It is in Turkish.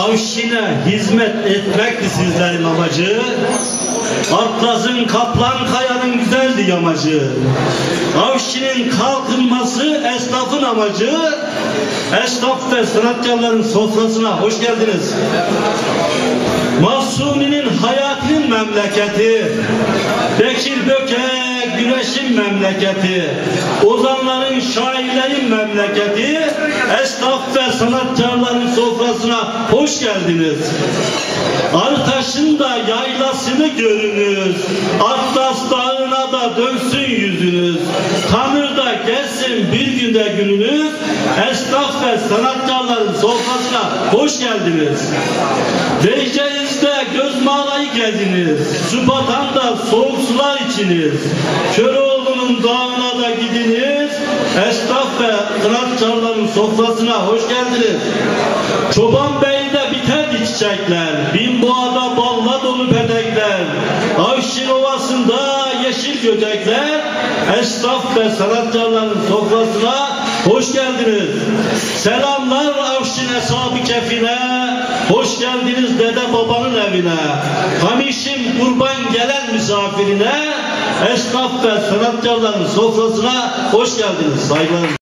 Avşin'e hizmet etmekti sizlerin amacı. Artlaz'ın, Kaplankaya'nın güzeldi yamacı. Avşin'in kalkınması esnafın amacı. Esnaf ve sanatkarların sofrasına hoş geldiniz. Mahsuni'nin Hayati'nin memleketi, Bekir Bökek Güneş'in memleketi, ozanların, şairlerin memleketi, esnaf ve sanatkarların sofrasına hoş geldiniz. Artaş'ın da yaylasını görünüz, Atlas Dağı'na da dönsün yüzünüz, Tanrı'da gelsin bir günde gününüz, esnaf ve sanatkarların sofrasına hoş geldiniz. Deyceğiz'de göz mağarayı geldiniz, Supatan'da soğuk sular içiniz, Köroğlu'nun dağına da gidiniz, esnaf ve sanatkarların sofrasına hoş geldiniz. Çoban Bey'de biterdi çiçekler, Binboğa'da balla dolu petekler, Avşin Ovası'nda yeşil göcekler, esnaf ve sanatkarların sofrasına hoş geldiniz. Selamlar Avşin Eshab-ı Kefine, hoş geldiniz dede babanın evine. Hamişim kurban gelen misafirine, esnaf ve sanatkarların sofrasına hoş geldiniz. Saygılar.